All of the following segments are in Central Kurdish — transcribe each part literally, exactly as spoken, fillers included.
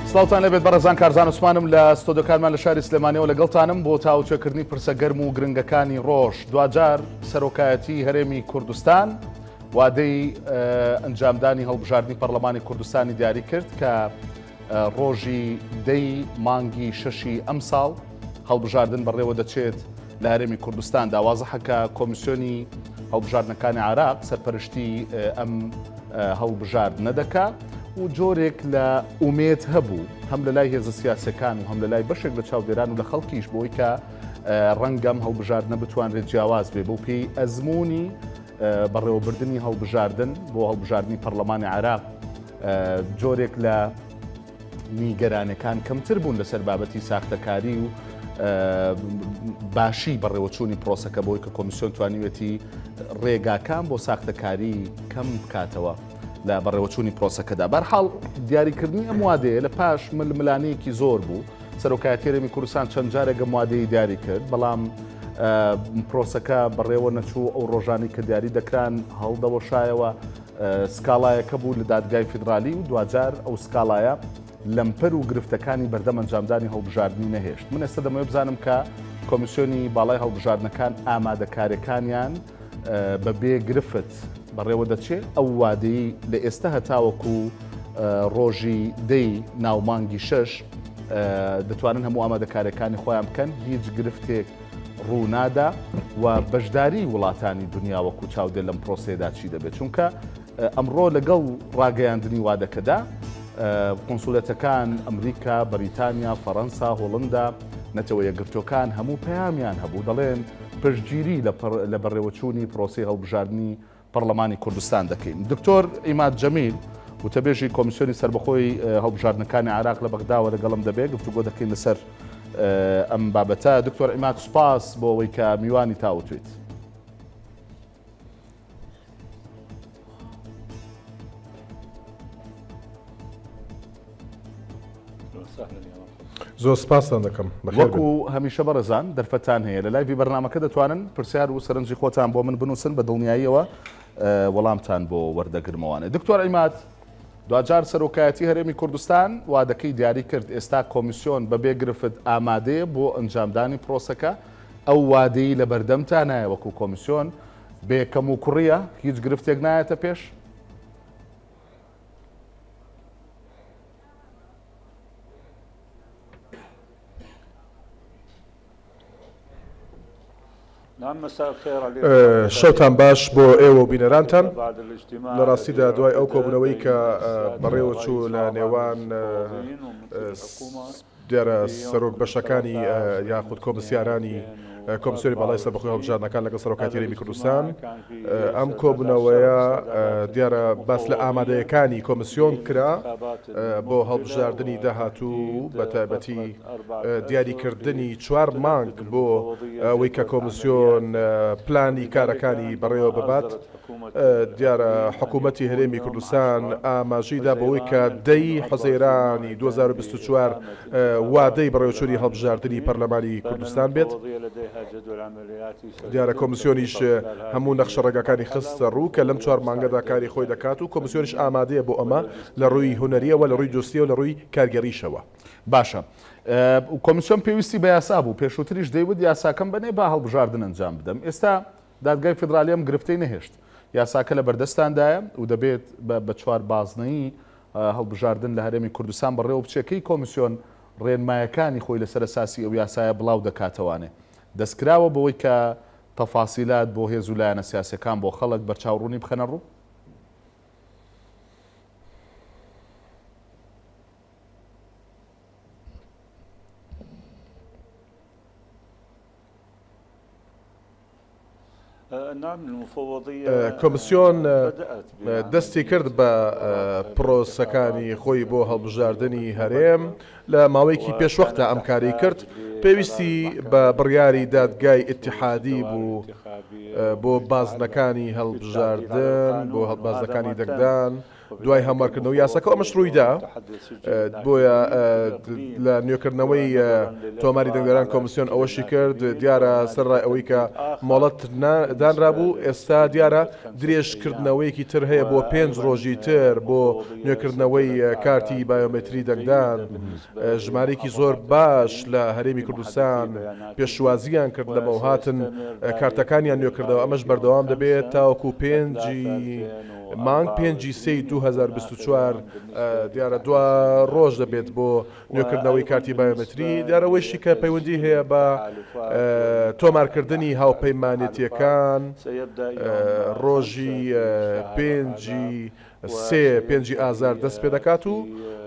سڵاوتان لەبێت بەڕێزان کارزان عوسمانم لە ستۆدیۆکانمان لە شاری سلێمانیەوە لەگەڵتانم بۆ تاوتوێکردنی پرسە گەرم و گرنگەکانی ڕۆژ. دوجار سەرۆکایەتی هەرێمی کوردستان وادەی ئەنجامدانی هەڵبژاردننی پەرلەمانی کوردستانی دیاری کرد کە ڕۆژی دەی مانگی شەشی ئەم ساڵ هەڵبژاردن بەڕێوە دەچێت لە هەرێمی کوردستان. داوازەحەکە کۆمیسیۆنی هەڵبژاردنەکانی عراق سەرپەرشتی ئەم هەڵبژاردنە دەکا و جۆرێک لە ئومێد هەبوو هەم لە لای هێزە سیاسەکان و هەم لە لای بەشێک لە چاودێران و لە خەڵکیش بۆی کە ڕەنگەم هەڵبژاردنە بتوانرێت جیاواز بێ بۆ پێی ئەزمموی بەڕێوەبردننی هەڵبژاردن بۆ هەڵبژاردننی پەرلەمانی عراق جۆرێک لە نیگەرانەکان کەمتر بوون لەسەر بابەتی ساختەکاری و باشی بەڕێوەچوونی پرۆسەکە بۆی کە کۆمیسیۆن توانیوێتی ڕێگاکان بۆ ساختەکاری کەم بکاتەوە لە بەڕێوەچوونی پرۆسەکەدا. بەرحاڵ دیاریکردنی ئەم وادەیە لە پاش ململانەیەکی زۆر بوو. سەرۆکایەتی هەرێمی کوردستان چەند جارێک ئەم وادەی دیاری کرد، بەڵام پرۆسەکە بەڕێوە نەچوو. ئەو ڕۆژانی کە دیاری دەکران هەڵدەوەشایەوە سکاڵایەکە بوو لە دادگای فیدرالی و دوجار ئەو سکاڵایە لەمپەر و گرفتەکانی بەردەم ئەنجامدانی هەڵبژاردننی نەهێشت. من ئێستا دەمەوێت بزانم کە کۆمیسیۆنی باڵای هەڵبژاردنەکان ئامادەکاریەکانیان بەبێ گرفت بەڕێوە دەچێت ئەو وادەی لە ئێستا هەتاوەکو ڕۆژی دەی ناومانگی شەش دەتوانن هەموو ئامادەکاریەکانی خۆیان بکەن، هیچ گرفتێک ڕوونادا و بەشداری وڵاتانی دنیا وەکو چاودێر لەم پرۆسەیەدا چی دەبێت. چونکە ئەمڕۆ لەگەڵ ڕاگەیاندنی وادەکەدا قۆنسولەتەکان ئەمریکا، بەریتانیا، فەڕەنسا، هۆڵندا، نەتەوە یەکگرتوەکان هەموو پەیامیان هەبوو دەڵێن پشتگیری لە بەڕێوەچوونی پرۆسەی هەڵبژاردننی پەرلەمانی کوردستان دەکەین. دکتۆر ئیماد جەمیل وتەبێژی کۆمیسیۆنی سەربەخۆی هەڵبژاردنەکانی عراق لە بەغداوە لەگەڵم دەبێت گفتوگۆ دەکەین لەسەر ئەم بابەتە. دکتۆر ئیماد سوپاس بۆ ئەوەی کە میوانی تاوتویت. زۆر سپاسان دەکەم. وەکو هەمیشە بەڕێزان دەرفەتان هەیە لە لایڤی بەرنامەکە دەتوانن پرسیار و سەرنجی خۆتان بۆ من بنووسن بە دڵنیاییەوە وەڵامتان بۆ وەردەگرمەوانێ. دکتۆر ئیماد، دوجار سەرۆکایەتی هەرێمی کوردستان وادەکەی دیاری کرد ئێستا کۆمیسیۆن بەبێ گرفت ئامادەیە بۆ ئەنجامدانی پرۆسەکە. ئەو وادەی لە بەردەمتانایە وەکو کۆمیسیۆن بێکەم و کوڕیە، هیچ گرفتێک نایەتە پێش؟ شەوتان باش بۆ ئێوە و بینەرانتان. لە ڕاستیدا دوای ئەو کۆبوونەوەی کە بەڕێوە چوو لە نێوان دیارە سەرۆک بەشەکانی یاخود کۆمسیارانی کۆمسیۆنی باڵای سەربەخۆی هەڵبژاردنەکان لەگەڵ سەرۆکایەتی هەرێمی کوردستان، ئەم کۆبوونەوەیە دیارە باس لە ئامادەیەکانی کۆمسیۆن کرا بۆ هەڵبژاردننی داهاتوو بە تایبەتی دیاریکردنی چوار مانگ بۆ ئەوەی کە کۆمسیۆن پلانی کارەکانی بەڕێوە ببات. دیارە حکوومەتی هەرێمی کوردستان ئاماژەیدا بەوەی کە دەی حەزەیرانی دوو هەزار و بیست و چوار وادەی بەڕێوەچوونی هەڵبژاردننی پەرلەمانی کوردستان بێت. دیارە کۆمیسیۆنیش هەموو نەخشە ڕێگاکانی خستە ڕوو کە لەم چوار مانگەدا کاری خۆی دەکات و کۆمیسیۆنیش ئامادەیە بۆ ئەمە لە ڕووی هونەریەوە، لە ڕووی جوستیەوە، لە ڕووی کارگەریشەوە. باشە، کۆمیسیۆن پێویستی بە یاسا بوو، پێشووتریش دەیوت یاساکەم بەنێ با هەڵبژاردن ئەنجام بدەم. ئێستا دادگای فیدرالیەم گرفتەی نەهێشت، یاساکە لە بەردەستاندایە و دەبێت بە چوار بازنەیی هەڵبژاردن لە هەرێمی کوردستان بەڕێوە بچێکەی کۆمیسیۆن ڕێنمایەکانی خۆی لەسەر ئەساسی ئەو یاسایە بڵاو دەکاتەوانێ. دەستکراوە بەوەی کە تەفاسیلات بۆ هێز و لایەنە سیاسەکان بۆ خەڵک بەرچاوڕوونی بخەنە ڕوو؟ کۆمیسیۆن دەستی کرد بە پرۆسەکانی خۆی بۆ هەڵبژاردننی هەرێم لە ماوەیەکی پێشوەختە ئەم کاری کرد. پێویستی بە بڕیاری دادگای ئیتیحادی بوو بۆ بازنەکانی هەڵبژاردن، بۆ هەڵبازەکانی دەنگدان دوای هەموارکردنەوە یاساکە ئەمەش ڕوویدا بۆیە لە نوێکردنەوەی تۆماری دەنگدەران کۆمسیۆن ئەوەشی کرد دیارە سەرڕای ئەوەی کە مۆڵەت دانرابوو ئێستا دیارە درێژکردنەوەیەکی تر هەیە بۆ پێنج ڕۆژی تر بۆ نوێکردنەوەی کارتی بایۆمەتری دەنگدان ژمارەیەکی زۆر باش لە هەرێمی کوردستان پێشوازیان کرد لەمە و هاتن کارتەکانیان نوێکردەوە ئەمەش بەردەوام دەبێت تاوەکو پێنجی مانگ پێنجی سێی دوو هەزار و بیست و چوار دیارە دوا ڕۆژ دەبێت بۆ نوێکردنەوەی کارتی بایۆمەتری دیارەوەیشی کە پەیوەندی هەیە بە تۆمارکردنی هاوپەیمانێتیەکان ڕۆژی پێنجی سێ پێنجی ئازار دەست پێ دەکات و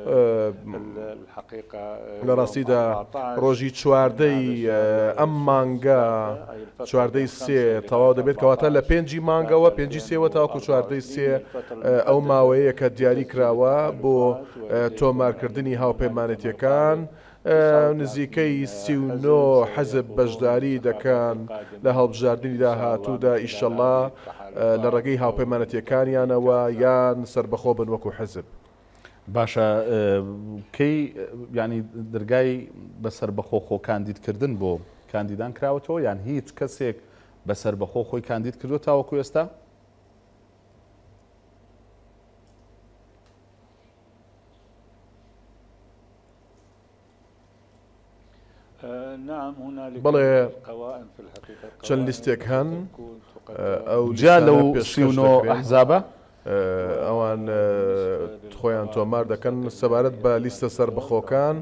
لە ڕاستیدا ڕۆژی چواردەی ئەم مانگە چواردەی سێ تەواو دەبێت کەواتە لە پێنجی مانگەوە پێنجی سێوە تاوەکو چواردەی سێ ئەو ماوەیە کە دیاری کراوە بۆ تۆمارکردنی هاوپەیمانێتیەکان نزیکەی سی و نۆ حەزب بەشداری دەکەن لە هەڵبژاردننی داهاتوودا ئیشەڵا لە ڕێگەی هاوپەیمانەتیەکانیانەوە یان سربەخۆ بن وەکو حەزب. باشە کەی ینی دەرگای بەسەر بەخۆ خۆ کاندیدکردن بۆ کاندیدان کراوەتەوە یان هیچ کەسێک بەسەر بەخۆ خۆی کاندید کردو تاوەکو ئێستا؟ بەڵێ چەند لیستێک هەن ئەو جا لەو سی و نۆ ئەحزابە ئەوان خۆیان تۆمار دەکەن سەبارەت بە لیستە سەربەخۆکان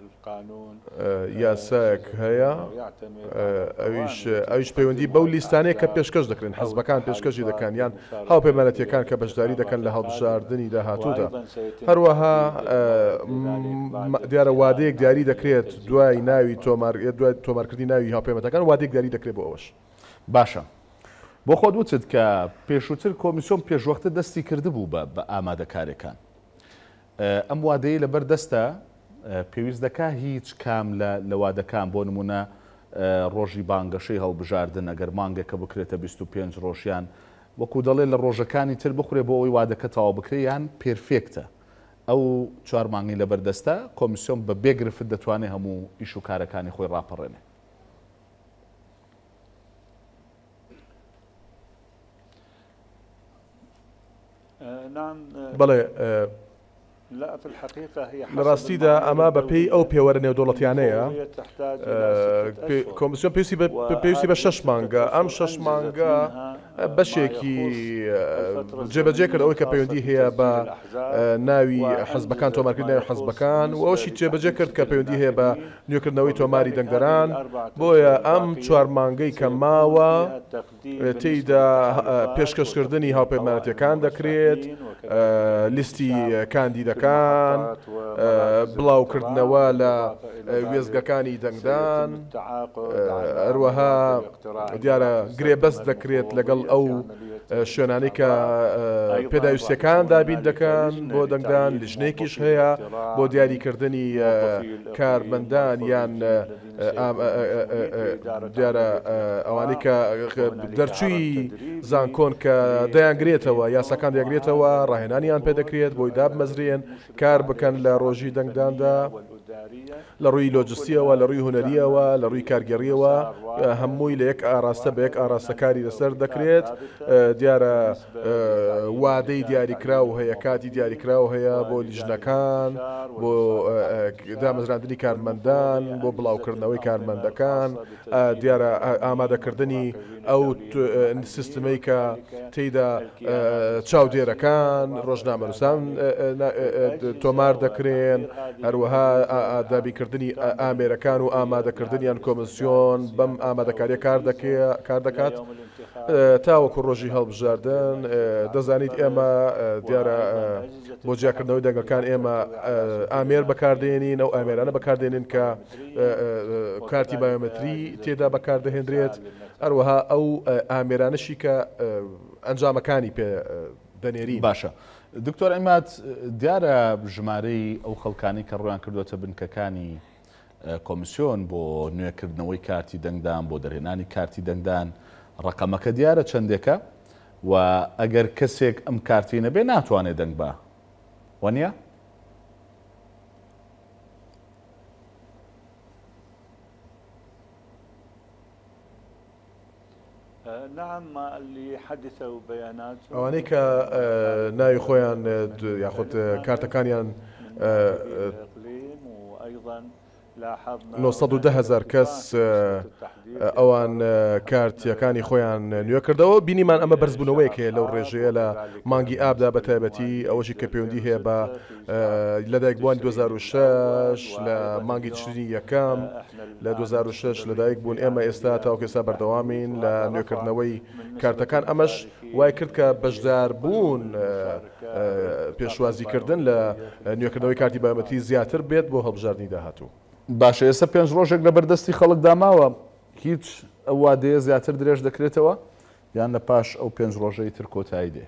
یاسایەک هەیە ئەویش ئەویش پەیوەندی بەو لیستانەیە کە پێشکەش دەکرێن حەزبەکان پێشکەشی دەکەن یان هاوپەیمانەتیەکان کە بەشداری دەکەن لە هەڵبژاردننی داهاتوودا هەروەها دیارە وادەیەک دیاری دەکرێت دوای ناوی تۆمار دوای تۆمارکردنی ناوی هاوپەیمانەتەکان وادەیەک دیاری دەکرێت بۆ ئەوەش. باشە بۆ خۆت وچت کە پێشووتر کۆمیسیۆن پێشوەختە دەستی کردبوو بە ئامادەکاریەکان ئەم وادەیە لەبەر دەستە پێویست دەکا هیچ کام لە وادەکان بۆ نمونە ڕۆژی بانگەشەی هەڵبژاردن ئەگەر مانگێکە بکرێتە بیست و پێنج ڕۆژیان وەکو دەڵێ لە ڕۆژەکانی تر بخورێ بۆ ئەوی وادەکە تەواو بکرێ یان پێرفێکتە ئەو چوار مانگی لەبەر دەستە کۆمیسیۆن بە بێگرفت دەتوانێت هەموو ئیش و کارەکانی خۆی ڕاپەڕێنێ. بەڵێ لە ڕاستیدا ئەمە بەپێی ئەو پێوەرە نێودوڵەتیانەیە کۆمیسیۆن پێویستی بە شەش مانگە ئەم شەش مانگە بەشێکی جێبەجێ کرد ئەوەی کە پەیوەندی هەیە بە ناوی حەزبەکان تۆمارکردنی ناوی حەزبەکان و ئەوشی جێبەجێ کرد کە پەیوەندی هەیە بە نوێکردنەوەی تۆماری دەنگدەران بۆیە ئەم چوار مانگەی کە ماوە تێیدا پێشکەشکردنی هاوپەیمانەتیەکان دەکرێت لیستی کاندیدەکان بڵاوکردنەوە لە وێزگەکانی دەنگدان هەروەها دیارە گرێبەست دەکرێت لەگەڵ ئەو شوێنانەی کە پێداویستەکان دابین دەکەن بۆ دەنگدان لیژنێکیش هەیە بۆ دیاریکردنی کارمەندان یان دیارە ئەوانەی کە دەرچووی زانکۆن کە دەیانگرێتەوە یاساکان دەیانگرێتەوە ڕاهێنانیان پێدەکرێت بۆی دابمەزرێن کار بکەن لە ڕۆژی دەنگداندا لە ڕووی لۆجستیەوە لە ڕووی هونەریەوە لە ڕووی کارگەڕیەوە هەمووی لە یەک ئاراستە بە یەک ئاراستەکاری لەسەر دەکرێت دیارە وادەی دیاریکراو هەیە کاتی دیاریکراو هەیە بۆ لیژنەکان بۆ دامەزراندنی کارمەندان بۆ بڵاوکردنەوەی کارمەندەکان دیارە ئامادەکردنی ئەو سیستمەی کە تێیدا چاودێرەکان ڕۆژنامەنووسان تۆمار دەکرێن هەروەها دابیکردنی ئامێرەکان و ئامادەکردنیان کۆمسیۆن بەم ئامادەکاریە کار دەکات تاوەکو ڕۆژی هەڵبژاردن دەزانیت ئێمە دیارە بۆ جیاکردنەوەی دەنگەکان ئێمە ئامێر بەکاردێنین ئەو ئامێرانە بەکاردێنین کە کارتی بایۆمەتری تێدا بەکاردەهێنرێت هەروەها ئەو ئامێرانەشی کە ئەنجامەکانی پێ دەنێرین. باشە دکتۆر عیماد دیارە ژمارەی ئەو خەڵکانی کە ڕویان کردوێتە بنکەکانی کۆمیسیۆن بۆ نوێکردنەوەی کارتی دەنگدان بۆ دەرهێنانی کارتی دەنگدان ڕقەمەکە دیارە چەندێکە و ئەگەر کەسێک ئەم کارتی نەبێ ناتوانێت دەنگ بە وانیا؟ نعم اللي حدثوا بيانات ئەوانەی کە ناوی خۆیان یاخود کارتەکانیان نۆ سەد و ده هەزار کەس ئەوان کارتیەکانی خۆیان نوێ کردەوە. بینیمان ئەمە بەرزبوونەوەیەک هەیە لەو ڕێژەیە لە مانگی ئابدا بە تایبەتی ئەوەشی کە پەیوەندی هەیە بە لەدایکبووانی دوو هەزار و شەش لە مانگی تشرینی یەکەم لە دوو هەزار و شەش لەدایک بوون. ئێمە ئێستا تاوەکو ئێستا بەردەوامین لە نوێکردنەوەی کارتەکان. ئەمەش وای کرد کە بەشدار بوون پێشوازیکردن لە نوێکردنەوەی کارتی بایۆمەتری زیاتر بێت بۆ هەڵبژاردننی داهاتوو. باشە ئێستا پێنج ڕۆژێک لە بەردەستی خەڵک داماوە، هیچ ئەو وادەیە زیاتر درێژ دەکرێتەوە یان لە پاش ئەو پێنج ڕۆژەی تر کۆتایی دێ؟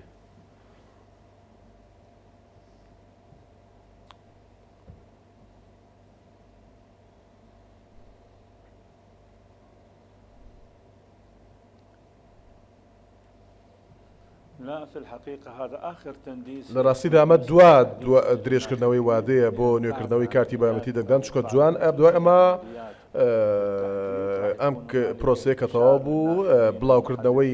لە ڕاستیدا ئەمە دوا درێژکردنەوەی وادەیە بۆ نوێکردنەوەی کارتی بایۆمەتری دەنگدان، چکە جوان دوای ئەمە ئەم پرۆسەیە کە تەواو بوو بڵاوکردنەوەی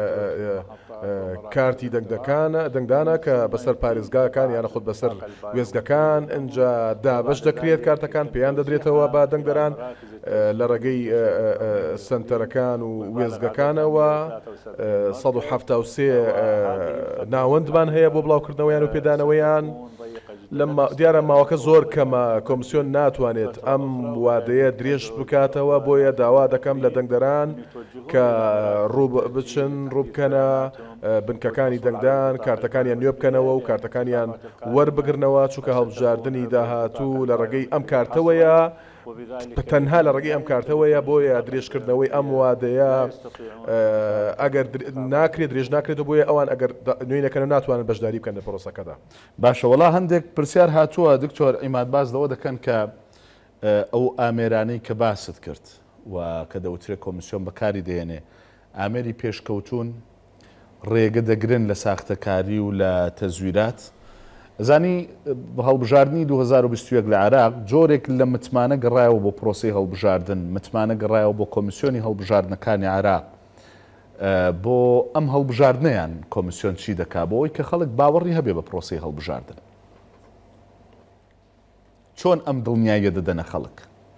کارتی دەنگدەکانە دەنگدانە کە بەسەر پارێزگاکان یانە خودت بەسەر وێزگەکان ئەنجا دابش دەکرێت کارتەکان پێیان دەدرێتەوە با دەنگدەران لە ڕێگەی سنتەرەکان و وێزگەکانەوە. سەد و حەفتا و سێ ناوەندمان هەیە بۆ بڵاوکردنەوەیان و پێدانەوەیان. دیارە ماوەکە زۆر کەمە، کۆمسیۆن ناتوانێت ئەم وادەیە درێژ بکاتەوە، بۆیە داوا دەکەم لە دەنگدەران کە ڕوو بچن ڕووبکەنە بنکەکانی دەنگدان، کارتەکانیان نوێ بکەنەوە و کارتەکانیان وەربگرنەوە، چونکە هەڵبژاردننی داهاتوو لە ڕێگەی ئەم کارتەوەیە، تەنها لە ڕێگەی ئەم کارتەوەیە. بۆیە درێژکردنەوەی ئەم وادەیە ئەگەر ناکرێت درێژ ناکرێتەوە، بۆیە ئەوان ئەگەر نوێنەکەن ناتوانن بەشداری بکەن لە پرۆسەکەدا. باشە، وەڵا هەندێک پرسیار هاتووە دکتۆر عیماد باز لەوە دەکەن کە ئەو ئامێرانەی کە باست کرد و کە دەوترێت کۆمیسیۆن بەکاری دێنێ ئامێری پێشکەوتون ڕێگە دەگرن لە ساختەکاری و لە تەزویرات. زانی هەڵبژاردننی دوو هەزار و بیست و یەک لە عێراق جۆرێک لە متمانە گەڕایەوە بۆ پرۆسی هەڵبژاردن، متمانە گەڕایەوە بۆ کۆمیسیۆنی هەڵبژاردنەکانی عێراق بۆ ئەم هەڵبژاردنیان کۆمیسیۆن چی دەکا بۆ ئەوەی کە خەڵک باوەڕی هەبێ بە پرۆسی هەڵبژاردن. چۆن ئەم دڵنیاییە دەدەنە خەڵک؟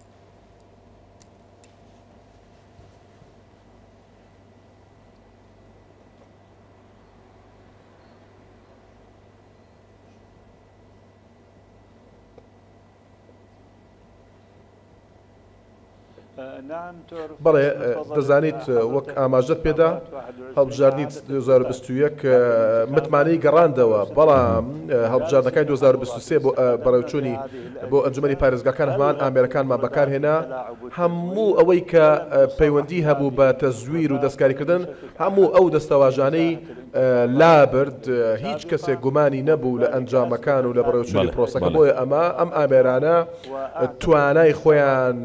بەڵێ دەزانیت وەک ئاماژەت پێدا هەڵبژاردننی دوو هەزار و بیست و یەک متمانەی گەڕاندەوە، بەڵام هەڵبژاردنەکانی دوو هەزار و بیست و سێ بۆ بەڕێوەچوونی بۆ ئەنجومەنی پارێزگاکان هەمان ئامێرەکانمان بەکارهێنا. هەموو ئەوەی کە پەیوەندی هەبوو بە تەزویر و دەستکاریکردن هەموو ئەو دەستەواژانەی لابرد، هیچ کەسێک گومانی نەبوو لە ئەنجامەکان و لە بەڕێوەچوونی پرۆسەکە. بۆیە ئەمە ئەم ئامێرانە توانای خۆیان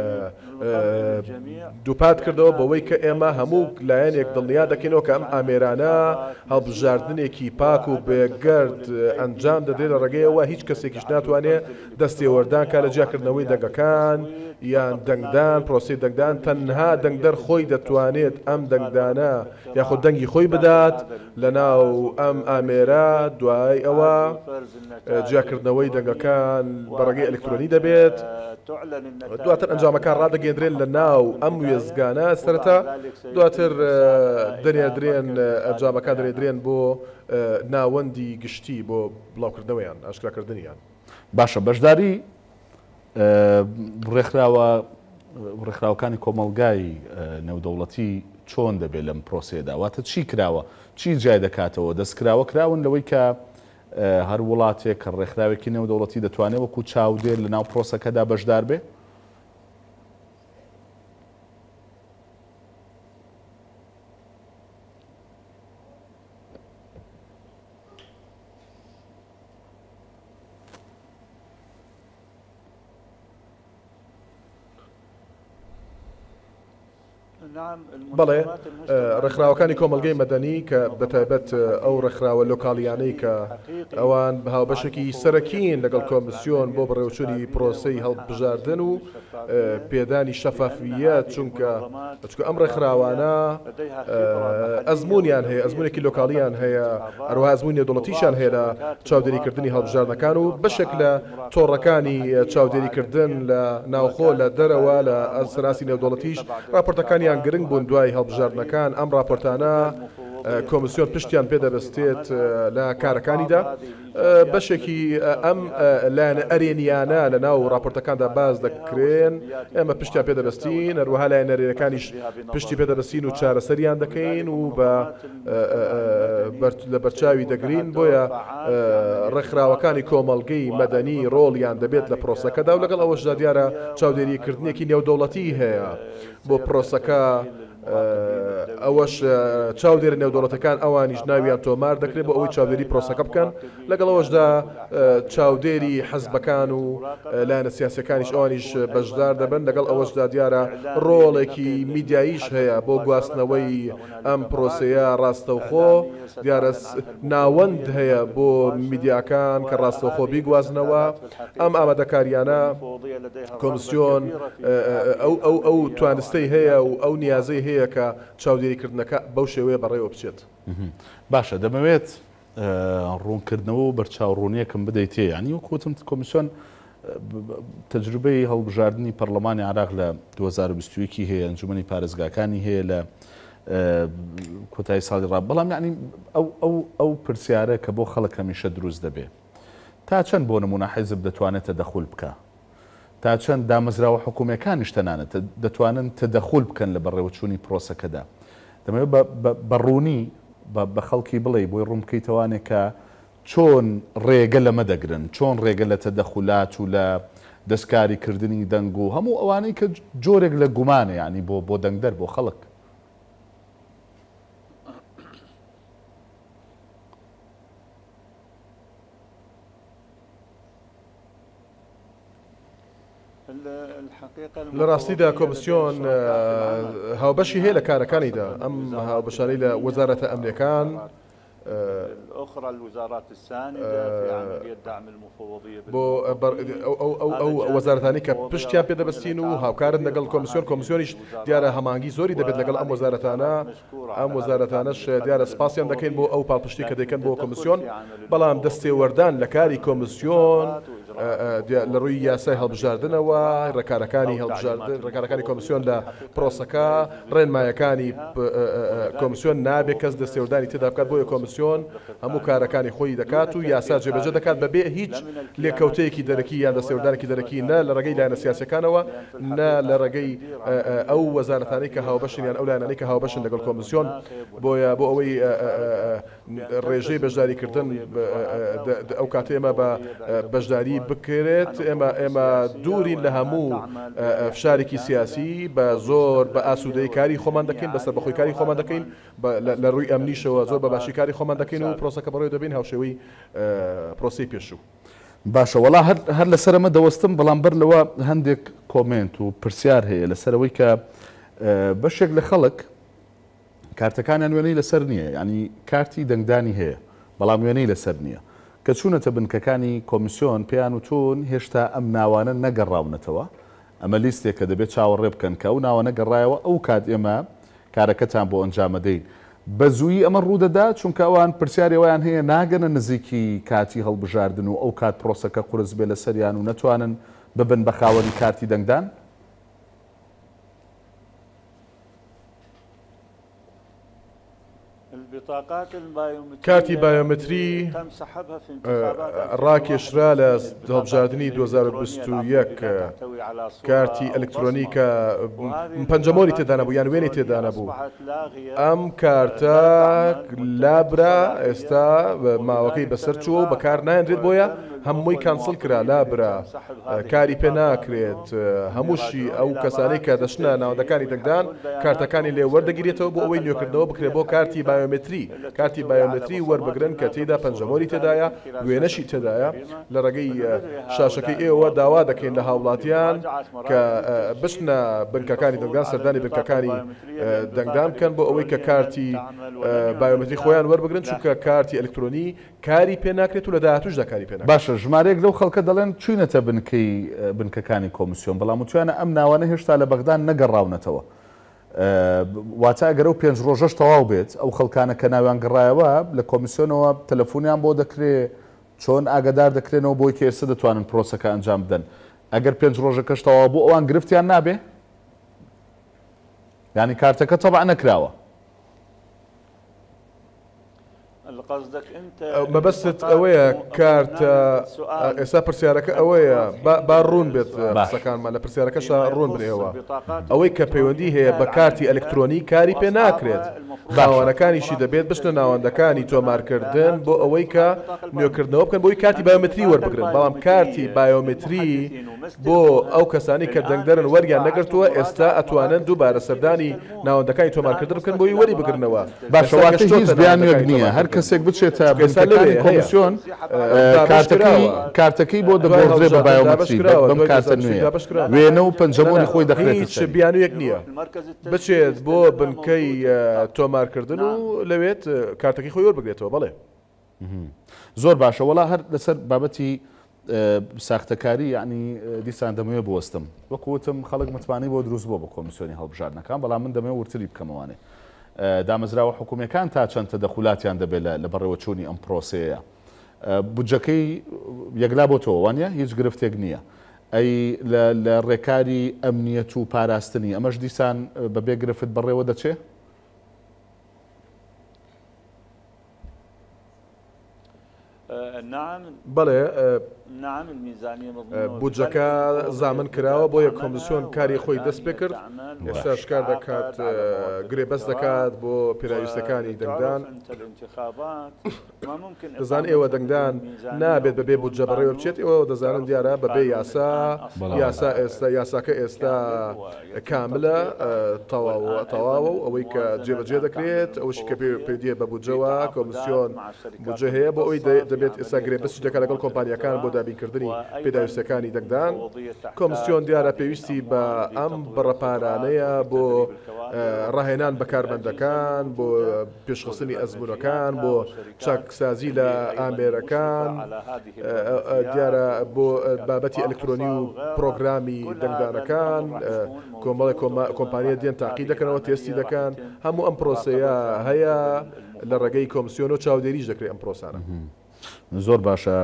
دووپات کردەوە بەوەی کە ئێمە هەموو لایەنێک دڵنیا دەکەینەوە کە ئەم ئامێرانە هەڵبژاردنێکی پاک و بێگەرد ئەنجام دەدرێت لە ڕێگەیەوە هیچ کەسێکیش ناتوانێت دەستێوەردان کا لە جیاکردنەوەی دەنگەکان یان دەنگدان پرۆسی دەنگدان. تەنها دەنگدەر خۆی دەتوانێت ئەم دەنگدانە یاخود دەنگی خۆی بدات لە ناو ئەم ئامێرە. دوای ئەوە جیاکردنەوەی دەنگەکان بە ڕێگەی ئەلکترۆنی دەبێت، دواتر ئەنجامەکان ڕدەگەێنرێن لە ناو ئەم وێزگانە سەرەتا، دواتر دەنێدرێن ئەنجامەکان دەنێدرێن بۆ ناوەندی گشتی بۆ بڵاوکردنەوەیان ئاشکراکردنیان. باشە، بەشداری ڕێکخراوە ڕێکخراوەکانی کۆمەڵگای نێودەوڵەتی چۆن دەبێت لەم پرۆسێدا؟ واتە چی کراوە؟ چی جای دەکاتەوە؟ دەستکراوە کراون لەوەی کە هەر وڵاتێک کە ڕێکخراوێکی نێودەوڵەتی دەتوانێت وەکو چاودێر لە ناو پرۆسەکەدا بەشدار بێ؟ بەڵێ ڕێکخراوەکانی کۆمەلگەی مەدەنی کە بەتایبەت ئەو ڕێکخراوە لۆکاڵیانەی کە ئەوان هاوبەشێکی سەرەکین لەگەڵ کۆمسیۆن بۆ بەڕێوەچوونی پرۆسەی هەڵبژاردن و پێدانی شەفافیەت چونکە چونکە ئەم ڕێکخراوانە ئەزممویان هەیە ئەزممونێکی لۆکاڵیان هەیە هەروەها ئەزمموی نێودوڵەتیشان هەیە لە چاودێریکردنی هەڵبژاردنەکان و بەشێک لە تۆڕەکانی چاودێریکردن لە ناوخۆ لە دەرەوە لە سەراسی نێودوڵەتیش راپۆرتەکانیان گرنگ بوون دوای هەڵبژاردنەکان ئەم راپۆرتانە کۆمسیۆن پشتیان پێدەبەستێت لە کارەکانیدا بەشێکی ئەم لایەنە ئەرێنیانە لە ناو راپۆرتەکاندا باز دەکرێن ئێمە پشتیان پێدەبەستین هەروەها لایەنە ئەرێنەکانیش پشتی پێدەبەستین و چارەسەریان دەکەین و بە لە بەرچاوی دەگرین بۆیە ڕێکخراوەکانی کۆمەڵگەی مەدەنی ڕۆڵیان دەبێت لە پرۆسەکەدا و لەگەڵ ئەوەشدا دیارە چاودێریکردنێکی نێودەوڵەتی هەیە بۆ پرۆسەکە ئەوەش چاودێرە نێودوڵەتەکان ئەوانیش ناویان تۆمار دەکرێت بۆ ئەوەی چاودێری پرۆسەکە بکەن لەگەڵ ئەوەشدا چاودێری حەزبەکان و لایەنە سیاسەکانیش ئەوانیش بەشدار دەبن لەگەڵ ئەوەشدا دیارە ڕۆڵێکی میدیاییش هەیە بۆ گواستنەوەی ئەم پرۆسەیە ڕاستەوخۆ دیارە ناوەند هەیە بۆ میدیاکان کە ڕاستەوخۆ بیگوازنەوە ئەم ئامادەکاریانە کۆمسیۆن ئەو توانستەی هەیە و ئەو نیازەی هەیە کە چاودێریکردنەکە بەو شێوەیە بەڕێوە بچێت. باشە دەمەوێت ڕوونکردنەوە و بەرچاوڕوونیەکەم بدەیت تێ ینی وەکوتم کۆمیسیۆن تەجروبەی هەڵبژاردننی پەرلەمانی عراق لە دوو هەزار و بیست و یەک هەیە ئەنجومەنی پارێزگاکانی هەیە لە کۆتایی ساڵی ڕاب بەڵام یعنی ئەو پرسیارە کە بۆ خەڵک هەمیشە دروست دەبێ تا چەند بۆ نمونە حیزب دەتوانێت تەدەخول بکە تا چەند دامەزراوە حکوومەکانیش تەنانەت دەتوانن تەدەخول بکەن لە بەڕێوەچوونی پرۆسەکەدا دەمەوێت بەڕوونی بە خەڵکی بڵێ بۆی ڕوونکەیتەوانێک کە چۆن ڕێگە لەمە دەگرن چۆن ڕێگە لە تەدەخولات و لە دەستکاریکردنی دەنگ و هەموو ئەوانەی کە جۆرێک لە گومانە ینی بۆ بۆ دەنگدەر بۆ خەڵک. لە ڕاستیدا کۆمسیۆن هاوبەشی هەیە لە کارەکانیدا ئەم هاوبەشانەی لە وەزارەتە ئەمنیەکان الأخرى الوزارات الساندة في عملية دعم المفوضية بۆ ئەو وەزارەتانی کە پشتیان پێدەبەستین و هاوکارن لەگەڵ کۆمسیۆن کۆمسیۆنیش دیارە هەمانگی زۆری دەبێت لەگەڵ ئەم وەزارەتانە ئەم وەزارەتانەش دیارە سپاسیان دەکەین بۆ ئەو پاڵپشتی کە دەکەن بۆ کۆمسیۆن بەڵام دەستێوەردان لە کاری کۆمسیۆن لە ڕووی یاسای هەڵبژاردنەوە ڕێکارەکانی هەڵبژاردن ڕێکارەکانی کۆمسیۆن لە پرۆسەکە ڕێنمایەکانی کۆمسیۆن نابێت کەس دەستێوەردانی تێدا بکات بۆیە کۆمسیۆن هەموو کارەکانی خۆی دەکات و یاسا جێبەجێ دەکات بەبێ هیچ لێکەوتەیەکی دەرەکی یان دەستێوەردانێکی دەرەکی نە لە ڕێگەی لایەنە سیاسەکانەوە نە لە ڕێگەی ئەو وەزارەتانەی کە هاوبەشن یان ئەو لایەنانەی کە هاوبەشن لەگەڵ کۆمسیۆن بۆیە بۆ ئەوەی ڕێژەی بەشداریکردن ئەو کاتە ئێمە بە بەشداری بکرێت ئێمە ئێمە دوورین لە هەموو فشارێکی سیاسی بە زۆر بە ئاسوودەی کاری خۆمان دەکەین بەسەر بەخۆی کاری خۆمان دەکەین لە ڕووی ئەمنیشەوە زۆر بە باشی کاری خۆمان دەکەین و پرۆسەکە بەڕێوە دەبین هاوشێوەی پرۆسی پێشوو. باشە وەڵا هەر لەسەرمە دەوەستم بەڵام بەر لەوە هەندێک کۆمنت و پرسیار هەیە لەسەرەوەی کە بەشێک لە خەڵک کارتەکانیان وێنەی لەسەر نییە ینی کارتی دەنگدانی هەیە بەڵام وێنەی لەسەر نییە کە چوونەتە بنکەکانی کۆمیسیۆن پێیان وتون هێشتا ئەم ناوانە نەگەڕاونەتەوە ئەمە لیستێک کە دەبێت چاوەڕێ بکەن کە ئەو ناوە نەگەڕایەوە ئەو کات ئێمە کارەکەتان بۆ ئەنجامەدەین بە زوویی ئەمە ڕوودەدا چونکە ئەوان پرسیارەوەیان هەیە ناگەنە نزیکی کاتی هەڵبژاردن و ئەو کات پرۆسەکە قورس بێ لە سەریان و نەتوانن ببن بە خاوەنی کارتی دەنگدان. کارتی بایۆمتری ڕاکێشرا لە هەڵبژاردننی دوو هەزار و بیست و یەک کارتی ئەلکترۆنیکە پەنجەمۆری تێدا نەبوو یان وێنەی تێدا نەبوو ئەم کارتە لابرا ئێستا ماوەکەی بەسەر چووە و بەکار نایەنرێت بۆیە هەمووی کانسڵ کرا لابرا کاری پێ ناکرێت هەمووشی ئەو کەسانەی کە دەچنە ناوەندەکانی دەنگدان کارتەکانی لێ وەردەگیرێتەوە بۆ ئەوەی نوێکردنەوە بکرێت بۆ کارتی بایۆمتری کارتی بایۆمتری وەربگرن کە تێدا پەنجەمۆری تێدایە وێنەشی تێدایە لە ڕێگەی شاشەکەی ئێوە داوا دەکەین لە هاوڵاتیان کە بچنە بنکەکانی دەنگدان سەردانی بنکەکانی دەنگدان بکەن بۆ ئەوەی کە کارتی بایۆمتری خۆیان وەربگرن چونکە کارتی ئەلکترۆنی کاری پێ ناکرێت و لە داهاتووش دەکاری پێ ناکرێت. باشە ژمارەیەک لەو خەڵکە دەڵێن چوینەتە بنکەی بنکەکانی کۆمیسیۆن بەڵام وتوانە ئەم ناوانە هێشتا لە بەغدان نەگەڕاونەتەوە. واتە ئەگەر ئەو پێنج ڕۆژەش تەواو بێت ئەو خەڵکانە کە ناویان گەڕایەوە لە کۆمیسیۆنەوە تەلەفۆنیان بۆ دەکرێت چۆن ئاگادار دەکرێنەوە بۆی کە ئێستا دەتوانن پرۆسەکە ئەنجام بدەن. ئەگەر پێنج ڕۆژەکەش تەواو بوو ئەوان گرفتیان نابێ؟ یعنی کارتەکە تەبع نەکراوە. مەبەستت ئەوەیە کارتە ئێستا پرسیارەکە ئەوەیە با ڕوون بێت قسەکانمان لە پرسیارەکەشە ڕوون بنێەوە ئەوەی کە پەیوەندی هەیە بە کارتی ئەلکترۆنی کاری پێ ناکرێت باوانەکانیشی دەبێت بشتە ناوەندەکانی تۆمارکردن بۆ ئەوەی کە نوێکردنەوە بکەن بۆی کارتی بایۆمتری وەربگرن بەڵام کارتی بایۆمتری بۆ ئەو کەسانی کە دەنگدەرن وەریان نەگرتووە ئێستا ئەتوانن دووبارە سەردانی ناوەندەکانی تۆمارکردن بکەن بۆی وەری بگرنەوە. باشەواتە هیچ بیانوێک نییە هەر کەسێک بچێتە بنکەکانی کۆمیسیۆن کارتەکەی بۆ دەبڕێ بە بایۆمتری بەم کارتە نوێ وێنە و پەنجەمۆنی خۆی دەخرێت. هیچ بیانوێک نییە بچێت بۆ بنکەی تۆمارکردن و لەوێت کارتەکەی خۆی وەربگرێتەوە. بەڵێ زۆر باشە وەڵا هەر لەسەر بابەتی ساختەکاری یعنی دیسان دەمەوێت بوەستم وەکوتم خەڵک متمانی بۆ دروست بۆ بە کۆمیسیۆنی هەڵبژاردنەکان بەڵام من دەمەوێت ورتری بکەمەوانێ دامەزراوە حکوومەکان تا چەند تەدەخولاتیان دەبێت لە بەڕێوەچوونی ئەم پرۆسەیە بودجەکەی یەکلا بۆ تۆ وانە هیچ گرفتێک نییە ئەی لە ڕێکاری ئەمنیەت و پاراستنی ئەمەش دیسان بەبێ گرفت بەڕێوە دەچێ؟ بەڵێ بودجەکە زامن کراوە بۆ یەک کۆمیسیۆن کاری خۆی دەست پێ کرد ئێستا شکار دەکات گرێبەست دەکات بۆ پێراویستەکانی دەنگدان. دەزان ئێوە دەنگدان نابێت بەبێ بودجە بەڕێوە بچێت ئێوە دەزانن دیارە بەبێ یاسا یاسا ئێستا یاساکە ئێستا کاملە تەواوە و ئەوەی کە جێبەجێ دەکرێت ئەوشی کە پێدیە بە بودجەوە کۆمیسیۆن بودجە هەیە بۆ ئەوی دەبێت ئێستا گرێبەستی دەکات لەگەڵ کۆمپانیەکان بۆ دابینکردنی پێداویستەکانی دەنگدان. کۆمیسیۆن دیارە پێویستی بە ئەم بڕەپارانەیە بۆ ڕاهێنان بەکاربەندەکان بۆ پێشخستنی ئەزمونەکان بۆ چاکسازی لە ئامێرەکان دیارە بۆ بابەتی ئەلکترۆنی و پرۆگرامی دەنگدانەکان کۆمەڵی کۆمپانیە دێن تاقی دەکەنەوە تێستی دەکەن هەموو ئەم پرۆسەیە هەیە لە ڕێگەی کۆمیسیۆن و چاودێریش دەکرێت ئەم پرۆسانە. زۆر باشە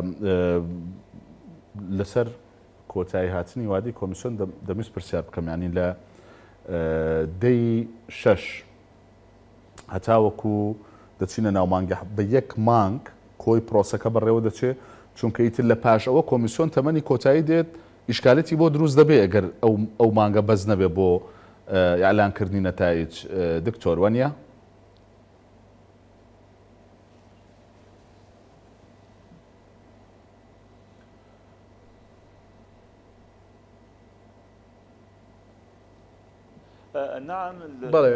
لەسەر کۆتایی هاتنی وادی کۆمیسیۆن دەمویست پرسیار بکەم ینی لە دەی شەش هەتاوەکو دەچینە ناومانگە بە یەک مانگ کۆی پرۆسەکە بەڕێوە دەچێت چونکە ئیتر لە پاش ئەوە کۆمیسیۆن تەمەنی کۆتایی دێت ئیشکالەتی بۆ دروست دەبێت ئەگەر ئەو مانگە بەز نەبێ بۆ ئیعلانکردنی نەتایج دکتۆر وەنیە؟ بەڵێ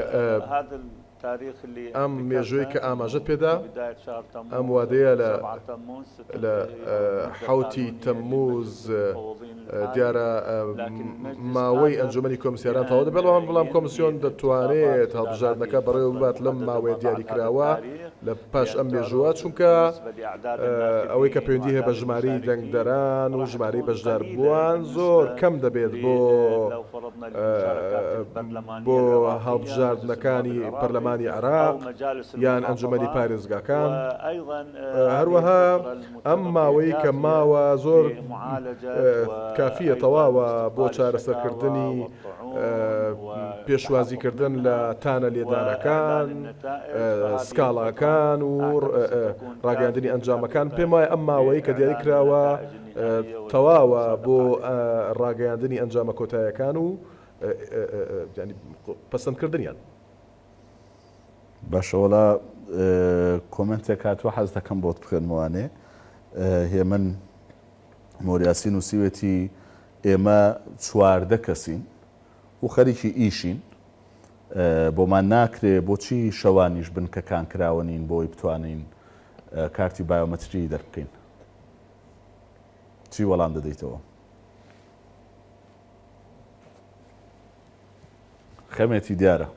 ئەم مێژووی کە ئاماژەت پێدا ئەم وادەیە لە حوتی تەمموز دیارە ماوەی ئەنجومەنی کۆمسیاران تەواو دەبێت بەڵام بەڵام کۆمیسیۆن دەتوانێت هەڵبژاردنەکە بەڕێوە ببات لەم ماوەیە دیاریکراوە لە پاش ئەم مێژووە چونکە ئەوەی کە پەیوەندی هەیە بە ژمارەی دەنگدەران و ژمارەی بەشدار بووان زۆر کەم دەبێت بۆ بۆ هەڵبژاردنەکانی پەرلەمانی عراق یان ئەنجومەنی پارێزگاکان هەروەها ئەم ماوەی کە ماوە زۆر کافیە تەواوە بۆ چارەسەرکردنی پێشوازیکردن لە تانە لێدانەکان سکاڵاکان و ڕاگەاندنی ئەنجامەکان پێم وایە ئەم ماوەی کە دیاری کراوە تەواوە بۆ ڕاگەاندنی ئەنجامە کۆتاییەکان و پەسەندکردنیان. باشەوەڵا کۆمنتێک هاتووە حەز دەکەم بۆت بخێنمەوانێ هێمن مۆریاسی نووسیوێتی ئێمە چواردە کەسین و خەریکی ئیشین بۆمان ناکرێ بۆچی شەوانیش بن کە کانکراوە نین بۆی بتوانین کارتی بایۆمەتری دەربکەین. چی وەڵام دەدەیتەوە؟ خەمێتی دیارە.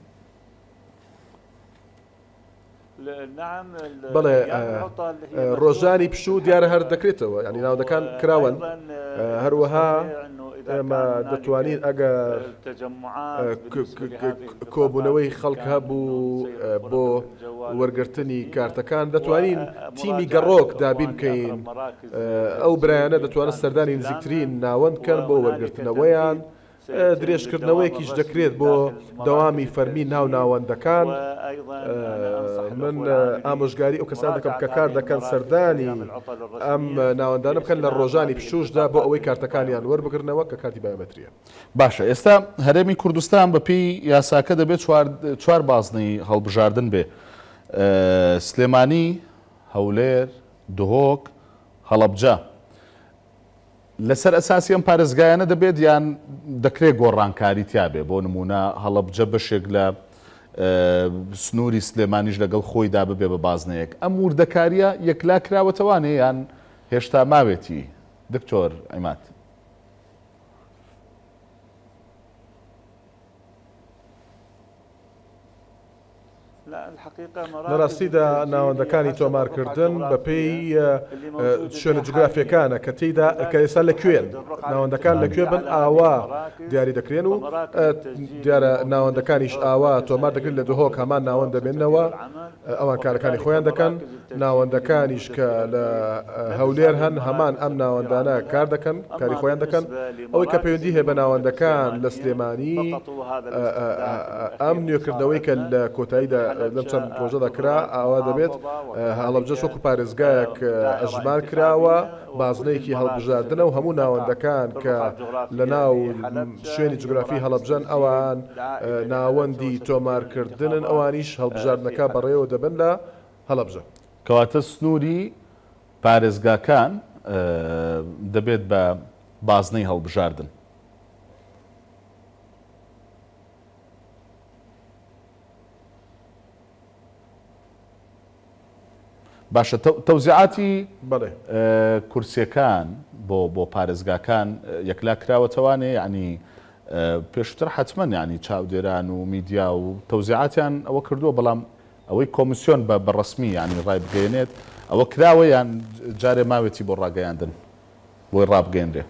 بەڵێ ڕۆژانی پشوو دیارە هەر دەکرێتەوە، ینی ناودەکان کراون هەروەها ئێمە دەتوانین ئەگە کۆبوونەوەی خەڵک هەبوو بۆ وەرگرتنی کارتەکان دەتوانین تیمی گەڕۆک دابین بکەین، ئەو برایانە دەتوانێت سەردانی نزیکترین ناوەندکەن بۆ وەرگرتنەوەیان. درێژکردنەوەیەکیش دەکرێت بۆ دەوامی فەرمی ناو ناوەندەکان. من ئامۆژگاری ئەو کەسان دەکەم کە کار دەکەن سەردانی ئەم ناوەندانە بکەن لە ڕۆژانی پشوشدا بۆ ئەوەی کارتەکانیان وەربگرنەوە کە کاتی بایۆمەتریە. باشە، ئێستا هەرێمی کوردستان بەپی یاساکە دەبێت چوار بازنەی هەڵبژاردن بێ: سلێمانی، هەولێر، دهۆک، هەڵەبجە. لەسەر ئەساسی ئەم پارێزگایانە دەبێت یان دەکرێت گۆڕانکاری تیابێ؟ بۆ نمونە هەڵەبجە بەشێک لە سنووری سلێمانیش لەگەڵ خۆیدا ببێ بە بازنەیەک. ئەم وردەکاریە یەکلا کراوەتەوانێ یان هێشتا ماوێتی؟ دکتۆر عیماد. لە ڕاستیدا ناوەندەکانی تۆمارکردن بەپێی شوێنە جوگرافیەکانە کە تێیدا کە ئێستا لەکوێن ناوەندەکان لەکوێ بن ئاوا دیاری دەکرێن و دیارە ناوەندەکانیش ئاوا تۆمار دەکرێت لە دهۆک هەمان ناوەند دەبێنەوە، ئەوان کارەکانی خۆیان دەکەن. ناوەندەکانیش کە لە هەولێر هەن هەمان ئەم ناوەندانە کار دەکەن، کاری خۆیان دەکەن. ئەوەی کە پەیوەندی هەیە بە ناوەندەکان لە سلێمانی ئەم نوێکردنەوەی کە لە کۆتاییدا لەم چەند ڕۆژەدا کرا ئاوا دەبێت. هەڵەبجە وەکو پارێزگایەک ئەژمار کراوە، بازنەیەکی هەڵبژاردنە و هەموو ناوەندەکان کە لە ناو شوێنی جوگرافی هەڵەبجەن ئەوان ناوەندی تۆمارکردنن، ئەوانیش هەڵبژاردنەکە بەڕێوە دەبن لە هەڵەبجە. کەواتە سنووری پارێزگاکان دەبێت بە بازنەی هەڵبژاردن. باشە، تەوزیعاتی کورسیەکان بۆ بۆ پارێزگاکان یەکلا کراوەتەوانێ، ینی پێشتر حتمما ینی چاودێران و میدیا و تەوزیعاتیان ئەوە کردووە، بەڵام ئەوەی کۆمیسیۆن بە بەڕسمی ینی ڕای بگەێنێت ئەوە کراوە یان جارێ ماوێتی بۆ ڕاگەیاندن بۆی ڕابگەێنرێ؟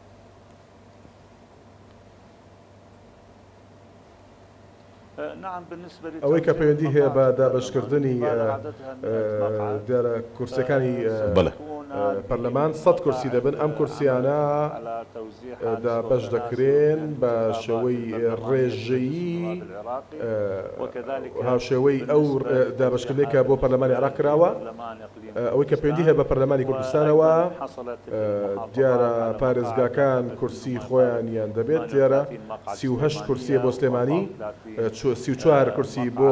ئەوەی کە پەیوەندی هەیە بە دابەشکردنی دیارە کورسەکانی پەرلەمان سەد کورسی دەبن. ئەم کورسیانە دابەش دەکرێن بە شێوەی ڕێژەیی هاوشێوەی ئەو دابەشکردێکە بۆ پەرلەمانی عێراق کراوە. ئەوەی کە پەیوەندی هەیە بە پەرلەمانی کوردستانەوە دیارە پارێزگاکان کورسی خۆیانیان دەبێت. دیارە سی و هەشت کورسیە بۆ سلێمانی، سی و چوار کورسی بۆ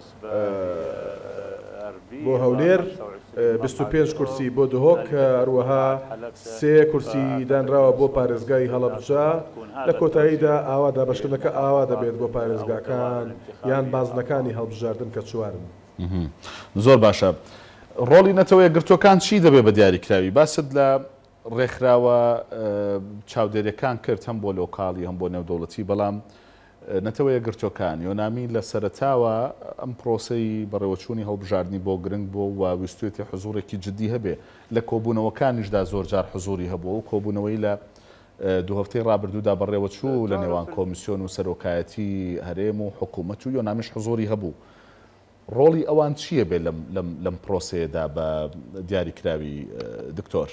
بۆ هەولێر، بیست و پێنج کورسی بۆ دهۆک، هەروەها سێ کورسی دانراوە بۆ پارێزگای هەڵەبجە. لە کۆتاییدا ئاوا دابەشکردنەکە ئاوا دەبێت بۆ پارێزگاکان یان بازنەکانی هەڵبژاردن کە چوارن. زۆر باشە. ڕۆڵی نەتەوە یەکگرتوەکان چی دەبێت بە دیاریکراوی؟ باست لە ڕێکخراوە چاودێریەکان کرد، هەم بۆ لۆکاڵی هەم بۆ نێودەوڵەتی، بەڵام نەتەوە یەکگرتوەکان یۆنامی لە سەرەتاوە ئەم پرۆسەی بەڕێوەچوونی هەڵبژاردننی بۆ گرنگ بۆ و ویستوێتی حزوورێکی جددی هەبێ. لە کۆبوونەوەکانیشدا زۆر جار حزوری هەبوو و کۆبوونەوەی لە دوو هەفتەی ڕابردوودا بەڕێوەچوو لە نێوان کۆمیسیۆن و سەرۆکایەتی هەرێم و حکوومەت و یۆنامیش حزوری هەبوو. ڕۆڵی ئەوان چییە بێ لەم پرۆسەیەدا بە دیاریکراوی دکتۆر؟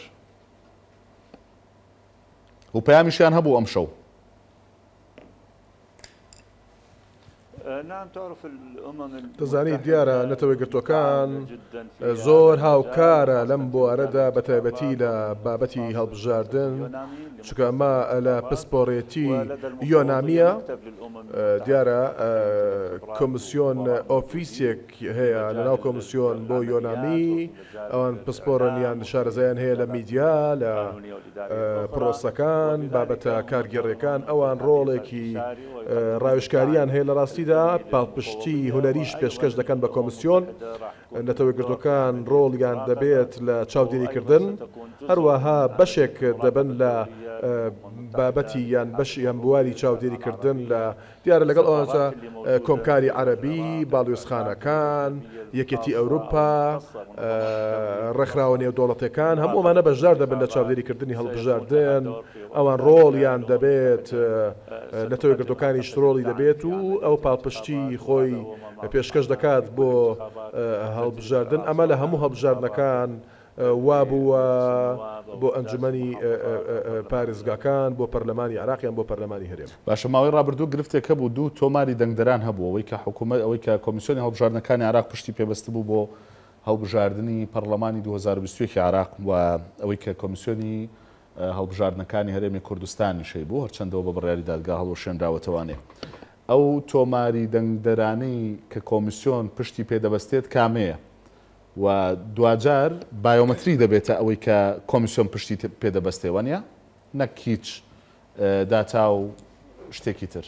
و پەیامیشیان هەبوو ئەم شەو نعم تعرف الأمم دەزانی دیارە نەتەوەی گرتوەکان زۆر هاوکارە لەم بوارەدا بەتایبەتی لە بابەتی هەڵبژاردن چونکە ئەمە لە پسپۆڕێتی یۆنامیە دیارە کۆمسیۆن ئۆفیسێک هەیە لەناو کۆمسیۆن بۆ یۆنامی ئەوان پسپۆڕن یان شارەزایان هەیە لە میدیا لە پرۆسەکان بابەتە کارگێڕیەکان ئەوان ڕۆڵێکی ڕاوێژکاریان هەیە لە ڕاستیدا پاڵپشتی هونەریش پێشکەش دەکەن بە کۆمسیۆن نەتەوەی گرتوەکان ڕۆڵیان دەبێت لە چاودێریکردن هەروەها بەشێک دەبن لە بابەتی یان بەش یان بواری چاودێریکردن لە دیارە لەگەڵ ئەوانە کۆمکاری عەرەبی باڵیۆزخانەکان یەکێتی ئەوروپا ڕێکخراوە نێودەوڵەتیەکان هەموومانە بەشدار دەبن لە چاودێریکردنی هەڵبژاردن ئەوان ڕۆڵیان دەبێت نەتەوەی گرتوەکانی شتڕۆڵی دەبێت و ئەو پاڵپشتی خۆی پێشکەش دەکات بۆ هەڵبژاردن ئەمە لە هەموو هەڵبژاردنەکان وابووە بۆ ئەنجومەنی پارێزگاکان بۆ پەرلەمانی عێراقیان بۆ پەرلەمانی هەرێم. باشە ماوەی ڕابردوو گرفتێک هەبوو دوو تۆماری دەنگدەران هەبوو ئەوەی کە حکوومەت ئەوەی کە کۆمیسیۆنی هەڵبژاردنەکانی عێراق پشتی پێبەست بوو بۆ هەڵبژاردننی پەرلەمانی دوو هەزار و بیست و یەک عێراق و ئەوەی کە کۆمیسیۆنی هەڵبژاردنەکانی هەرێمی کوردستانی شەی بوو هەرچەندەوە بە بڕیاری دادگا هەڵوەشێنراوەتەوانێ ئەو تۆماری دەنگدەرانەی کە کۆمیسیۆن پشتی پێدەبەستێت کامەیە و دوجار بایۆمەتری دەبێتە ئەوەی کە کۆمیسیۆن پشتی پێدەبەستێوانە نەک هیچ داتا و شتێکی تر.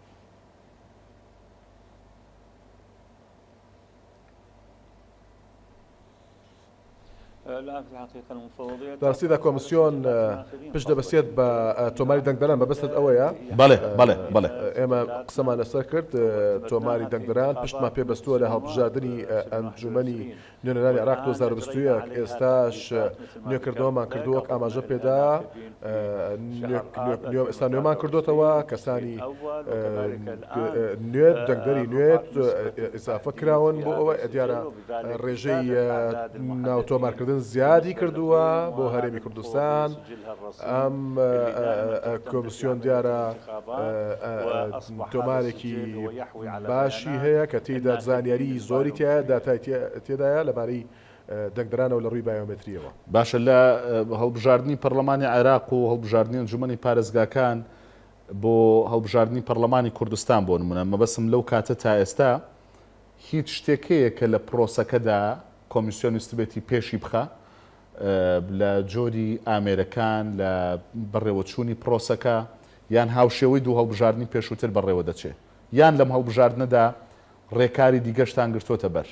داستیدا کۆمسیۆن پشت دەبەستێت بە تۆماری دەنگدەران بەبەستت ئەوەیە بەڵێ بەڵێ بەڵێ ئێمە قسەمان لەسەر کرد تۆماری دەنگدەران پشتمان پێبەستووە لە هەڵبژاردننی ئەنجومەنی نوێنەرانی عێراق دوو هەزار و بیست و یەک ئێستاش نوێکردنەوەمان کردووەک ئاماژە پێدا ئێستا نوێمان کردوتەوە کەسانی نوێت دەنگدەری نوێت ئیسافە کراون بۆ ئەوە دیارە ڕێژەی ناوتۆمارکردن زیادی کردووە بۆ هەرێمی کوردستان ئەم کۆمسیۆن دیارە تۆمارێکی باشی هەیە کە تێدا زانیاری زۆری تایە داتای تێدایە لەبارەی دەنگدەرانەوە لە ڕووی بایۆمەتریەوە. باشە لە هەڵبژاردننی پەرلەمانی عێراق و هەڵبژاردننی ئەنجومەنی پارێزگاکان بۆ هەڵبژاردننی پەرلەمانی کوردستان بۆ نمونە مەبەسم لەو کاتە تا ئێستا هیچ شتێکەیە کە لە پرۆسەکەدا کۆمیسیۆنیست بێتی پێشی بخە لە جۆری ئامێرەکان لە بەڕێوەچوونی پرۆسەکە یان هاوشێوەی دوو هەڵبژاردننی پێشووتر بەڕێوە دەچێت یان لەم هەڵبژاردنەدا ڕێکاری دیگەشتان گرتوۆتە بەر.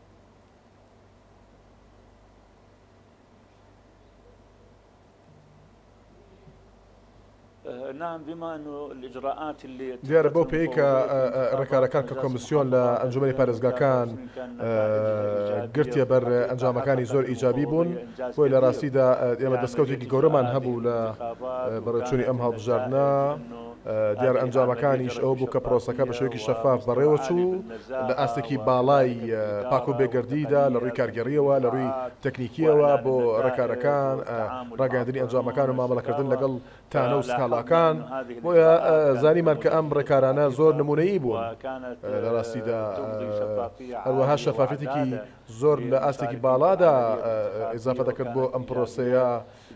دیارە بۆ پێی کە ڕێکارەکان کە کۆمسیۆن لە ئەنجومەنی پارێزگاکان گرتیە بەر ئەنجامەکانی زۆر ئیجابی بوون بۆی لە ڕاستیدا ئێمە دەستکەوتێکی گەورەمان هەبوو لە بەڕێوەچوونی ئەم هەڵبژاردنە دیار ئەنجامەکانیش ئەو بوو کە پرۆسەکە بە شێوەیەکی شەفاف بەڕێوە چوو لە ئاستێکی باڵای پاک و بێگەردیدا لە ڕووی کارگەڕیەوە لە ڕووی تەکنیکیەوە بۆ ڕێکارەکان ڕاگەاندنی ئەنجامەکان و مامەڵەکردن لەگەڵ تانە و سکاڵاکان بۆیە زانیمان کە ئەم ڕێکارانە زۆر نمونەیی بوون لە ڕاستیدا هەروەها شەفافەتێکی زۆر لە ئاستێکی باڵادا ئیزافە دەکرد بۆ ئەم پرۆسەیە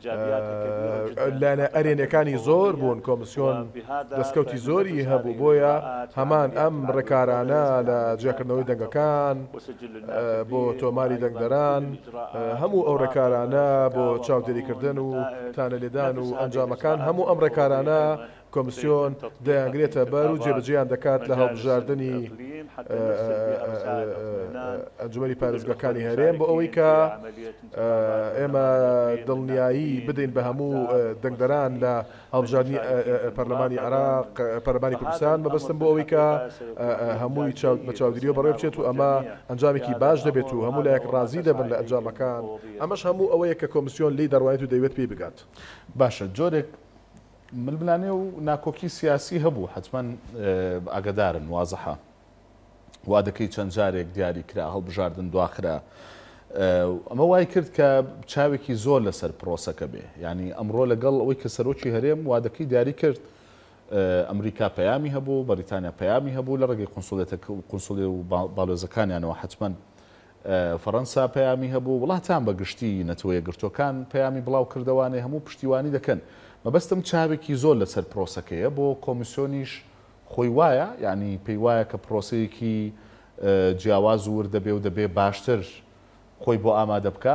لانە ئەرێنەکانی زۆر بوون کۆمسیۆن دەستکەوتی زۆری هەبوو بۆیە هەمان ئەم ڕێکارانە لە جیاکردنەوەی دەنگەکان بۆ تۆماری دەنگدەران هەموو ئەو ڕێکارانە بۆ چاودێریکردن و تانەلێدان و ئەنجامەکان هەموو ئەم ڕێکارانە کۆمسیۆن دەیانگرێتە بەر و جێبەجێیان دەکات لە هەڵبژاردننی ئەنجومەنی پارێزگاکانی هەرێم بۆ ئەوەی کە ئێمە دڵنیایی بدەین بە هەموو دەنگدەران لە هەڵبژاردننی پەرلەمانی عێراق پەرلەمانی کوردستان مەبەستم بۆ ئەوەی کە هەمووی بە چاودێریەوە بەڕێوە بچێت و ئەمە ئەنجامێکی باش دەبێت و هەموو لایەک ڕازی دەبن لە ئەنجامەکان ئەمەش هەموو ئەوەیە کە کۆمسیۆن لی دەڕوایێت و دەیوێت پێی بگات. باشە جۆرێک ململانێ و ناکۆکی سیاسی هەبوو حتمما ئاگدارن وازەحە وا دەکەی چەند جارێک دیاری کرا هەڵبژاردن دواخرا ئەمە وای کرد کە چاوێکی زۆر لەسەر پرۆسەکە بێ ینی ئەمڕۆ لەگەڵ ئەوەی کە سەرۆکی هەرێم وا دەکەی دیاری کرد ئەمریکا پەیامی هەبوو، بەریتانیا پەیامی هەبوو لە ڕێگەی قونسوڵی و باڵۆزەکانیانەوە حتمەن فەڕەنسا پەیامی هەبوو، وڵاتان بەگشتی نەتەوە یەکگرتوەکان پەیامی بڵاو کردوانێ هەموو پشتیوانی دەکەن. مەبەستم چاوێکی زۆر لەسەر پرۆسەکەیە بۆ کۆمیسیۆنیش خۆی وایە، یعنی پێی وایە کە پرۆسەیەکی جیاواز ور دەبێ و دەبێ باشتر خۆی بۆ ئامادە بکە.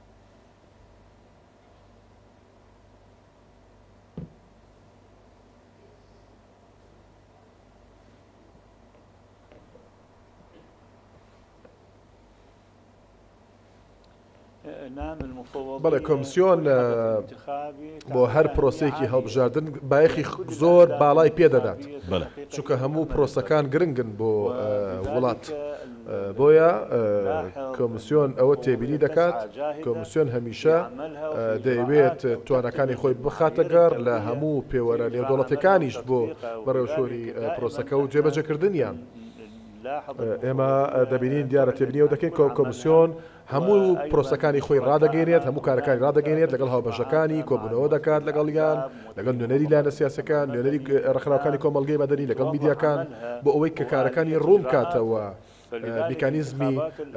بەڵێ کۆمیسیۆن بۆ هەر پرۆسەیەکی هەڵبژاردن بایەخی زۆر باڵای پێدەدات، چونکە هەموو پرۆسەکان گرنگن بۆ وڵات. بۆیە کۆمیسیۆن ئەوە تێبینی دەکات، کۆمیسیۆن هەمیشە دەیەوێت توانەکانی خۆی بخاتە گەڕ لە هەموو پێوەرە نێودوڵەتەکانیش بۆ بەڕێوەشۆری پرۆسەکە و جێبەجێکردنیان. ئێمە دەبینین دیارە تێبینیەوە دەکەین کۆ کۆمیسیۆن هەموو پرۆسەکانی خۆی ڕدەگەێنێت، هەموو کارەکانی ڕدەگەێنێت لەگەڵ هاوبەشەکانی کۆبوونەوە دەکات لەگەڵیان، لەگەڵ نوێنەری لایەنە سیاسەکان، نوێنەری ڕێکخراوەکانی کۆمەڵگەی مەدەنی، لەگەڵ میدیاکان، بۆ ئەوەی کە کارەکانی ڕوون کاتەوە میکانیزمی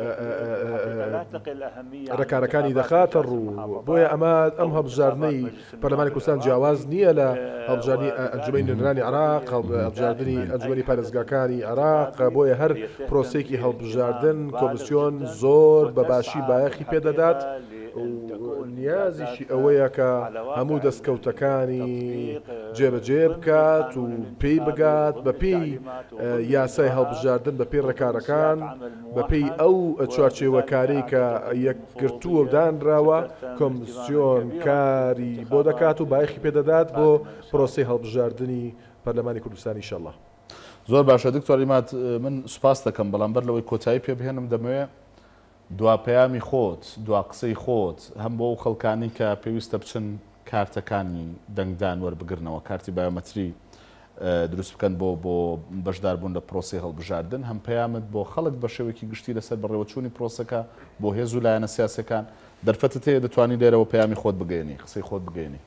ڕێکارەکانی دەخاتە ڕوو. بۆیە ئەمە ئەم هەڵبژاردنەی پەرلەمانی کوردستان جیاواز نییە لە هەڵبژاردننی ئەنجومەی نوێنەرانی عێراق، هەڵبژاردننی ئەنجومەنی پارێزگاکانی عێراق. بۆیە هەر پرۆسەیەکی هەڵبژاردن کۆمیسیۆن زۆر بەباشی بایەخی پێدەدات. نیازیشی ئەوەیە کە هەموو دەستکەوتەکانی جێبەجێ بکات و پێی بگات بە پێی یاسای هەڵبژاردن، بە پێی ڕێکارەکان، بە پێی ئەو چوارچێوەکاری کە یەکگرتووە دانراوە. کۆمیسیۆن کاری بۆ دەکات و بایەخی پێدەدات بۆ پرۆسەی هەڵبژاردننی پەرلەمانی کوردستانی ئینشەڵڵا. زۆر باشە دکتۆر عیماد، من سوپاس دەکەم، بەڵام بەر لەوەی کۆتایی پێ بهێنم دەمەوێت دوا پەیامی خۆت، دوا قسەی خۆت هەم بۆ ئەو خەڵکانی کە پێویستە بچن کارتەکانی دەنگدان وەربگرنەوە، کارتی بایۆمەتری دروست بکەن بۆ بۆ بەشداربوون لە پرۆسی هەڵبژاردن، هەم پەیامت بۆ خەڵک بە شێوەیەکی گشتی لەسەر بەڕێوەچوونی پرۆسەکە بۆ هێز و لایەنە سیاسەکان دەرفەتت هەیە دەتوانی لێرەوە پەیامی خۆت بگەێنی، قسەی خۆت بگەێنی.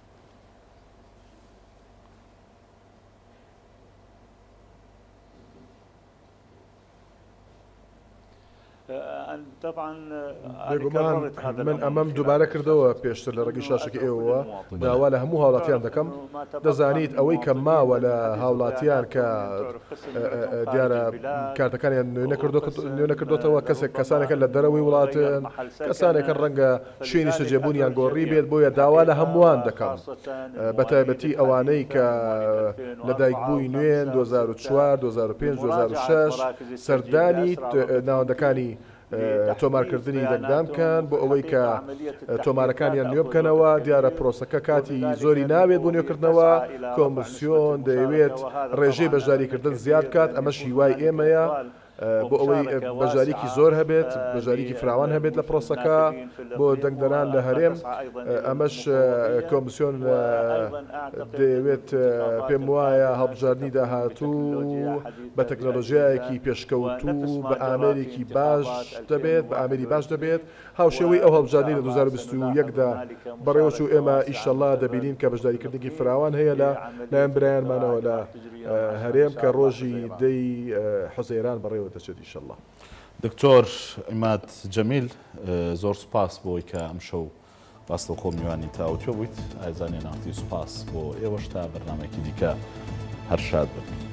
من ئەمەم دووبارە کردەوە پێشتر لە ڕێگەی شاشەکە ئێوە داوا لە هەموو هاوڵاتیان دەکەم. دەزانیت ئەوەی کە ماوە لە هاوڵاتیان کە دیارە کارتەکانیان نوێ نەکردوتەوە، کەسێک کەسانێکە لە دەرەوەی وڵاتن، کەسانێکە ڕەنگە شوێنی سەجێبوونیان گۆڕی بێت، بۆیە داوا لە هەمووان دەکەم، بە تایبەتی ئەوانەی کە لە دایکبووی نوێن دوو هەزار و چوار دوو هەزار و پێنج دوو هەزار و شەش سەردانی ناوەندەکانی تۆمارکردنی دەنگدان بکەن بۆ ئەوەی کە تۆمارەکانیان نوێ بکەنەوە. دیارە پرۆسەکە کاتی زۆری ناوێت بۆ نوێکردنەوە، کۆمیسیۆن دەیەوێت ڕێژەی بەشداریکردن زیاد بکات، ئەمە شیوای ئێمەیە بۆ ئەوەی بەژاریکی زۆر هەبێت، بەژاریکی فراوان هەبێت لە پرۆسەکە بۆ دەنگدەران لە هەرێم. ئەمەش کۆمیسیۆن دەیەوێت پێم وایە هەڵبژاردننی داهاتوو بە تەکنۆلۆژیایەکی پێشکەوتوو بە ئامێرێکی باش دەبێت، بە ئامێری باش دەبێت. هاوشێوەی ئەو هەڵبژاردننی لە دوو هەزار و بیست و یەکدا بەڕێوەچ و ئێمە ئیشەڵڵا دەبینین کە بەشداریکردنێکی فراوان هەیە لە لایەن برایانمانەوە لە هەرێم کە ڕۆژی دەی حوزەیران بەڕێوە دەچێت ئیشەڵڵا. دکتۆر عیماد جەمیل، زۆر سوپاس بۆی کە ئەم شەو باستە خۆ میوانی تاوتوێ بوویت. ئایزانێ ناختی سوپاس بۆ ئێوەش تا بەرنامێکی دیکە هەر شاد بن.